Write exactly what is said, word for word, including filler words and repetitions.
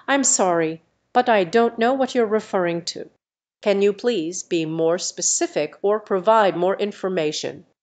I'm sorry, but I don't know what you're referring to. Can you please be more specific or provide more information?